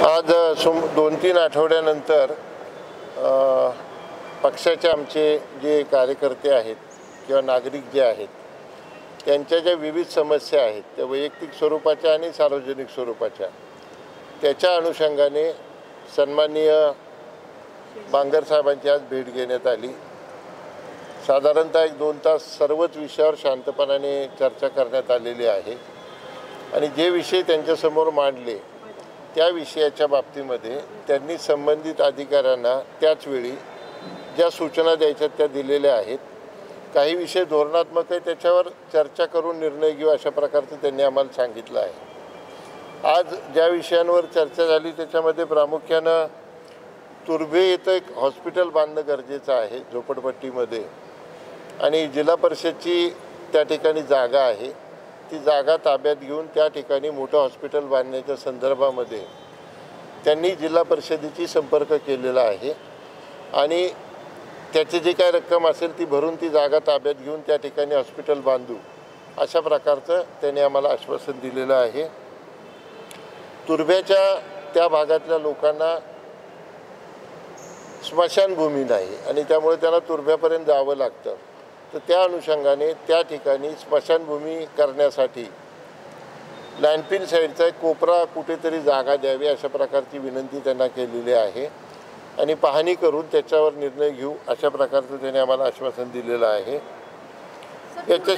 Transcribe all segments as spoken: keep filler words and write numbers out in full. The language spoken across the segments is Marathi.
आज सुम दोन तीन आठवड्यानंतर पक्षाचे आमचे जे कार्यकर्ते आहेत किंवा नागरिक जे आहेत त्यांच्या ज्या विविध समस्या आहेत त्या वैयक्तिक स्वरूपाच्या आणि सार्वजनिक स्वरूपाच्या त्याच्या अनुषंगाने सन्माननीय बांगर साहेबांची आज भेट घेण्यात आली। साधारणतः एक दोन तास सर्वच विषयावर शांतपणाने चर्चा करण्यात आलेली आहे आणि जे विषय त्यांच्यासमोर मांडले त्या विषयाच्या बाबतीमध्ये त्यांनी संबंधित अधिकाऱ्यांना त्याच वेळी ज्या सूचना द्यायच्या त्या दिलेल्या आहेत। काही विषय धोरणात्मक आहे त्याच्यावर चर्चा करून निर्णय घेऊ अशा प्रकारचं त्यांनी आम्हाला सांगितलं आहे। आज ज्या विषयांवर चर्चा झाली त्याच्यामध्ये प्रामुख्यानं तुर्भे येथे एक हॉस्पिटल बांधणं गरजेचं आहे झोपडपट्टीमध्ये आणि जिल्हा परिषदची त्या ठिकाणी जागा आहे, ती जागा ताब्यात घेऊन त्या ठिकाणी मोठं हॉस्पिटल बांधण्याच्या संदर्भामध्ये त्यांनी जिल्हा परिषदेची संपर्क केलेला आहे आणि त्याची जी काय रक्कम असेल ती भरून ती जागा ताब्यात घेऊन त्या ठिकाणी हॉस्पिटल बांधू अशा प्रकारचं त्यांनी आम्हाला आश्वासन दिलेलं आहे। तुर्भ्याच्या त्या भागातल्या लोकांना स्मशानभूमी नाही आणि त्यामुळे त्यांना तुर्भ्यापर्यंत जावं लागतं, तर त्या अनुषंगाने त्या ठिकाणी स्मशानभूमी करण्यासाठी लँडफिल साईडचा एक कोपरा कुठेतरी जागा द्यावी अशा प्रकारची विनंती त्यांना केलेली आहे आणि पाहणी करून त्याच्यावर निर्णय घेऊ अशा प्रकारचं त्यांनी आम्हाला आश्वासन दिलेलं आहे। याच्या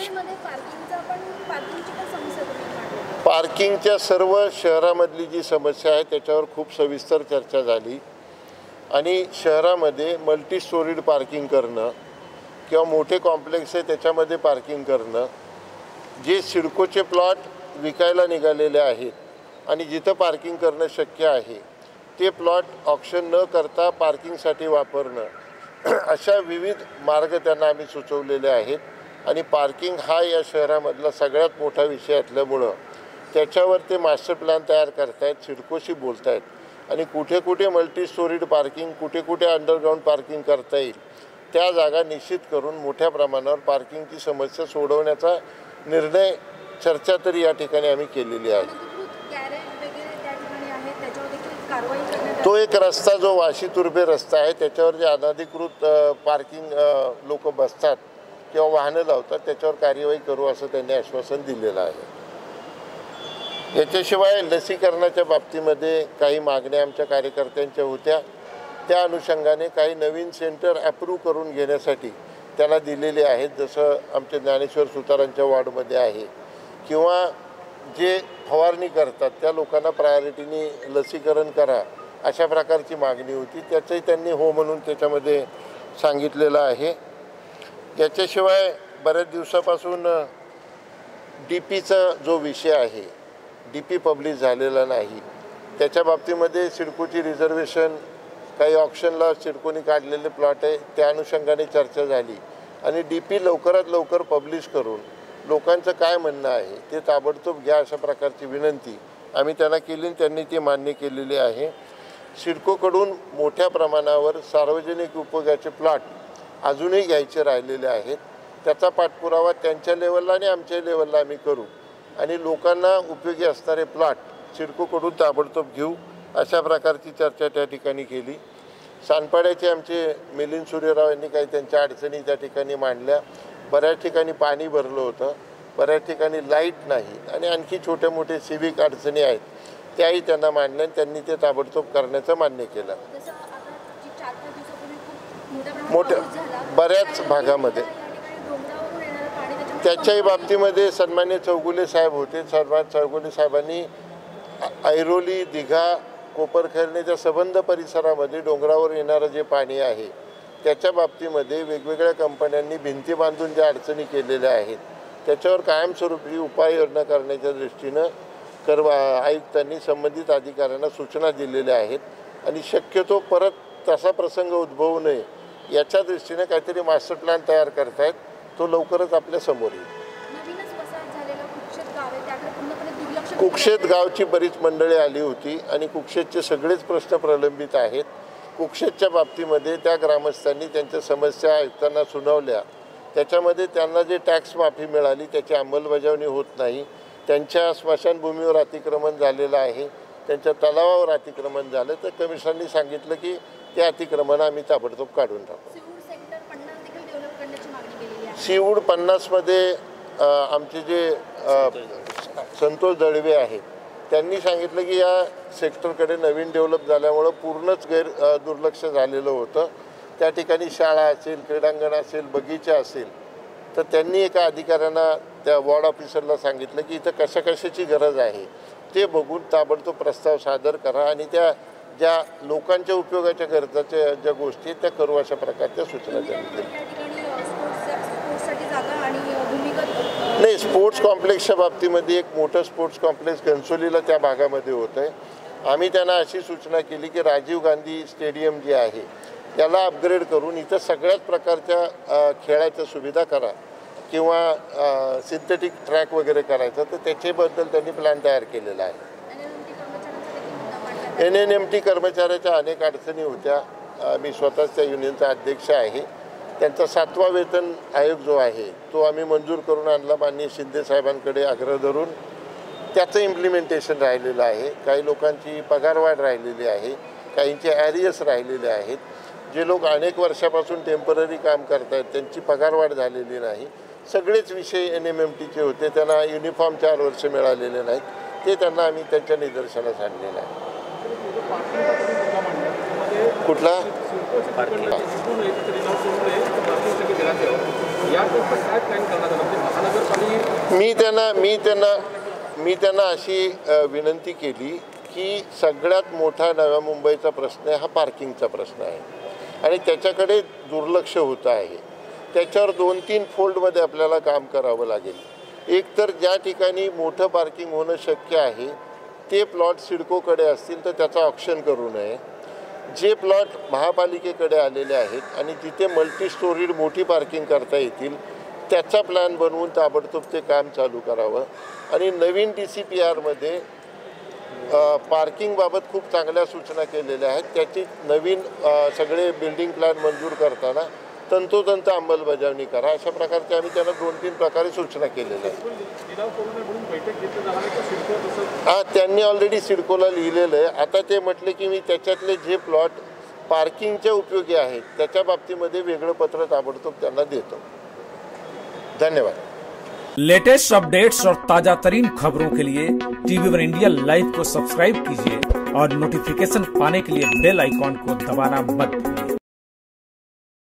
पार्किंगच्या सर्व शहरामधली जी समस्या आहे त्याच्यावर खूप सविस्तर चर्चा झाली आणि शहरामध्ये मल्टी स्टोरीड पार्किंग करणं किंवा मोठे कॉम्प्लेक्स आहे त्याच्यामध्ये पार्किंग करणं, जे सिडकोचे प्लॉट विकायला निघालेले आहेत आणि जिथं पार्किंग करणं शक्य आहे ते प्लॉट ऑक्शन न करता पार्किंगसाठी वापरणं अशा विविध मार्ग त्यांना आम्ही सुचवलेले आहेत आणि पार्किंग हा या शहरामधला सगळ्यात मोठा विषय असल्यामुळं त्याच्यावर ते मास्टर प्लॅन तयार करतायत, सिडकोशी बोलत आहेत आणि कुठे कुठे मल्टी स्टोरीड पार्किंग कुठे कुठे अंडरग्राऊंड पार्किंग करता येईल त्या जागा निश्चित करून मोठ्या प्रमाणावर पार्किंगची समस्या सोडवण्याचा निर्णय चर्चा तरी या ठिकाणी आम्ही केलेली आहे। तो एक रस्ता जो वाशी तुर्भे रस्ता आहे त्याच्यावर जे अनधिकृत पार्किंग लोक बसतात किंवा वाहनं लावतात त्याच्यावर कार्यवाही करू असं त्यांनी आश्वासन दिलेलं आहे। याच्याशिवाय लसीकरणाच्या बाबतीमध्ये काही मागण्या आमच्या कार्यकर्त्यांच्या होत्या, त्या अनुषंगाने काही नवीन सेंटर अप्रूव्ह करून घेण्यासाठी त्याला दिलेले आहेत, जसं आमच्या ज्ञानेश्वर सुतारांच्या वॉर्डमध्ये आहे किंवा जे फवारणी करतात त्या लोकांना प्रायोरिटीने लसीकरण करा अशा प्रकारची मागणी होती, त्याचंही त्यांनी हो म्हणून त्याच्यामध्ये सांगितलेलं आहे। याच्याशिवाय बऱ्याच दिवसापासून डी पीचा जो विषय आहे, डी पी पब्लिश झालेला नाही, त्याच्या बाबतीमध्ये सिडकोची रिझर्वेशन काही ऑप्शनला सिडकोनी काढलेले प्लॉट आहे त्या अनुषंगाने चर्चा झाली आणि डी पी लवकरात लवकर पब्लिश करून लोकांचं काय म्हणणं आहे ते ताबडतोब घ्या अशा प्रकारची विनंती आम्ही त्यांना केली आणि त्यांनी ती मान्य केलेली आहे। सिडकोकडून मोठ्या प्रमाणावर सार्वजनिक उपयोगाचे प्लॉट अजूनही घ्यायचे राहिलेले आहेत, त्याचा पाठपुरावा त्यांच्या लेवलला आणि आमच्या लेवलला आम्ही करू आणि लोकांना उपयोगी असणारे प्लॉट सिडकोकडून ताबडतोब घेऊ अशा प्रकारची चर्चा त्या ठिकाणी केली। सानपाड्याचे आमचे मिलिंद सूर्यराव यांनी काही त्यांच्या अडचणी त्या ठिकाणी मांडल्या, बऱ्याच ठिकाणी पाणी भरलं होतं, बऱ्याच ठिकाणी लाईट नाही आणि आणखी छोटे मोठे सिविक अडचणी आहेत त्याही त्यांना मांडल्या आणि त्यांनी ते ताबडतोब करण्याचं मान्य केलं। मोठ्या बऱ्याच भागामध्ये त्याच्याही बाबतीमध्ये सन्मान्य चौगुले साहेब होते, सन्मान्य चौगुले साहेबांनी ऐरोली दिघा कोपरखैरण्याच्या संबंध परिसरामध्ये डोंगरावर येणारं जे पाणी आहे त्याच्या बाबतीमध्ये वेगवेगळ्या कंपन्यांनी भिंती बांधून ज्या अडचणी केलेल्या आहेत त्याच्यावर कायमस्वरूपी उपाययोजना करण्याच्या दृष्टीनं कर्व आयुक्तांनी संबंधित अधिकाऱ्यांना सूचना दिलेल्या आहेत आणि शक्यतो परत तसा प्रसंग उद्भवू नये याच्या दृष्टीने काहीतरी मास्टर प्लॅन तयार करतायत, तो लवकरच आपल्या समोर येईल। कुक्षेत गावची बरीच मंडळी आली होती आणि कुक्षेतचे सगळेच प्रश्न प्रलंबित आहेत। कुक्षेतच्या बाबतीमध्ये त्या ग्रामस्थांनी त्यांच्या समस्या आयुक्तांना सुनावल्या, त्याच्यामध्ये त्यांना जे टॅक्स माफी मिळाली त्याची अंमलबजावणी होत नाही, त्यांच्या स्मशानभूमीवर अतिक्रमण झालेलं आहे, त्यांच्या तलावावर अतिक्रमण झालं तर कमिशनरनी सांगितलं की ते अतिक्रमण आम्ही ताबडतोब काढून टाकू. सीवूड पन्नासमध्ये आमचे जे संतोष दळवे आहेत त्यांनी सांगितलं की या सेक्टरकडे नवीन डेव्हलप झाल्यामुळं पूर्णच गैर दुर्लक्ष झालेलं होतं. त्या ठिकाणी शाळा असेल, क्रीडांगण असेल, बगीचा असेल, तर त्यांनी एका अधिकाऱ्यांना त्या वॉर्ड ऑफिसरला सांगितलं की इथं कशा कशाची गरज आहे ते बघून ताबडतोब प्रस्ताव सादर करा आणि त्या ज्या लोकांच्या उपयोगाच्या गरजाच्या ज्या गोष्टी आहेत त्या करू अशा प्रकारच्या सूचना त्यांनी दिल्या. नाही, स्पोर्ट्स कॉम्प्लेक्सच्या बाबतीमध्ये एक मोठं स्पोर्ट्स कॉम्प्लेक्स घनसोलीला त्या भागामध्ये होतं आहे. आम्ही त्यांना अशी सूचना केली की राजीव गांधी स्टेडियम जे आहे त्याला अपग्रेड करून इथं सगळ्याच प्रकारच्या खेळाच्या सुविधा करा किंवा सिंथेटिक ट्रॅक वगैरे करायचं, तर त्याच्याबद्दल त्यांनी प्लॅन तयार केलेला आहे. एन एन एम टी कर्मचाऱ्याच्या अनेक अडचणी होत्या. मी स्वतःच त्या युनियनचा अध्यक्ष आहे. त्यांचा सातवा वेतन आयोग जो आहे तो आम्ही मंजूर करून आणला माननीय शिंदे साहेबांकडे आग्रह धरून. त्याचं इम्प्लिमेंटेशन राहिलेलं आहे. काही लोकांची पगारवाढ राहिलेली आहे, काहींचे ॲरियस राहिलेले आहेत. जे लोक अनेक वर्षापासून टेम्पररी काम करत आहेत त्यांची पगारवाढ झालेली नाही. सगळेच विषय एन एम एम टीचे होते. त्यांना युनिफॉर्म चार वर्ष मिळालेले नाहीत, ते त्यांना आम्ही त्यांच्या निदर्शनास आणलेलं आहे. कुठला मी त्यांना मी त्यांना मी त्यांना अशी विनंती केली की सगळ्यात मोठा नव्या मुंबईचा प्रश्न हा पार्किंगचा प्रश्न आहे आणि त्याच्याकडे दुर्लक्ष होतं आहे. त्याच्यावर दोन तीन फोल्डमध्ये आपल्याला काम करावं लागेल. एक तर ज्या ठिकाणी मोठं पार्किंग होणं शक्य आहे ते प्लॉट सिडकोकडे असतील तर त्याचं ऑप्शन करू नये. जे प्लॉट महापालिकेकडे आलेले आहेत आणि जिथे मल्टी स्टोरीड मोठी पार्किंग करता येतील त्याचा प्लॅन बनवून ताबडतोब ते काम चालू करावं. आणि नवीन डी सी पी आरमध्ये पार्किंगबाबत खूप चांगल्या सूचना केलेल्या आहेत. त्याची नवीन सगळे बिल्डिंग प्लॅन मंजूर करताना तंतोतंत अंमलबजावणी करा अशा प्रकारचे आम्ही त्यांना दोन तीन प्रकारे सूचना केलेल्या आहेत. हां, त्यांनी ऑलरेडी सिडकोला लिहिलेलं आहे. आता ते म्हटले की मी त्याच्यातले जे प्लॉट पार्किंगच्या उपयोगी आहेत त्याच्या बाबतीमध्ये वेगळं पत्र ताबडतोब त्यांना देतो. धन्यवाद. लेटेस्ट अपडेट्स और ताजा तरीन खबरों के लिए टीवी वन इंडिया लाइव को सब्सक्राइब कीजिए और नोटिफिकेशन पाने के लिए बेल आइकॉन को दबाना मत भूलिए.